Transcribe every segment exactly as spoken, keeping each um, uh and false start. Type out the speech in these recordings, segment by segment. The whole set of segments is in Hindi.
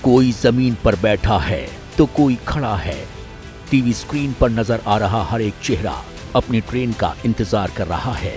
कोई जमीन पर बैठा है तो कोई खड़ा है। टीवी स्क्रीन पर नजर आ रहा हर एक चेहरा अपनी ट्रेन का इंतजार कर रहा है।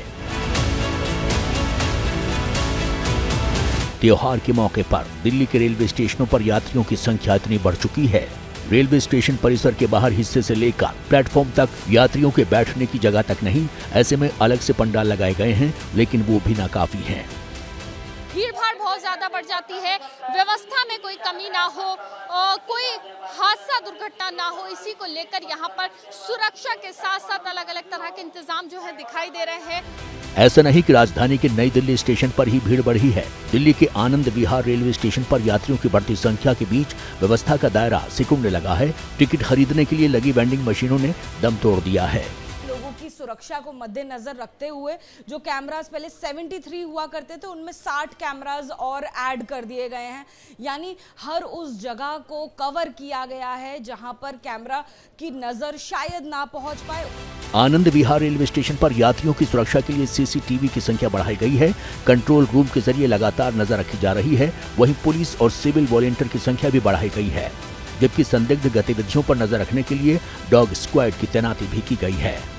त्योहार के मौके पर दिल्ली के रेलवे स्टेशनों पर यात्रियों की संख्या इतनी बढ़ चुकी है, रेलवे स्टेशन परिसर के बाहर हिस्से से लेकर प्लेटफॉर्म तक यात्रियों के बैठने की जगह तक नहीं। ऐसे में अलग से पंडाल लगाए गए हैं, लेकिन वो भी नाकाफी हैं। भीड़ भाड़ बहुत ज्यादा बढ़ जाती है, व्यवस्था में कोई कमी ना हो, और कोई हादसा दुर्घटना ना हो, इसी को लेकर यहाँ पर सुरक्षा के साथ साथ अलग अलग तरह के इंतजाम जो है दिखाई दे रहे हैं। ऐसा नहीं कि राजधानी के नई दिल्ली स्टेशन पर ही भीड़ बढ़ी है। दिल्ली के आनंद विहार रेलवे स्टेशन पर यात्रियों की बढ़ती संख्या के बीच व्यवस्था का दायरा सिकुड़ने लगा है। टिकट खरीदने के लिए लगी वेंडिंग मशीनों ने दम तोड़ दिया है। सुरक्षा को मद्देनजर रखते हुए जो कैमरास पहले तिहत्तर हुआ करते थे, उनमें साठ कैमरास और ऐड कर दिए गए हैं। यानी हर उस जगह को कवर किया गया है जहां पर कैमरा की नजर शायद ना पहुंच पाए। आनंद विहार रेलवे स्टेशन पर यात्रियों की सुरक्षा के लिए सीसीटीवी की संख्या बढ़ाई गई है। कंट्रोल रूम के जरिए लगातार नजर रखी जा रही है। वहीं पुलिस और सिविल वॉलंटियर की संख्या भी बढ़ाई गई है, जबकि संदिग्ध गतिविधियों पर नजर रखने के लिए डॉग स्क्वाड की तैनाती भी की गई है।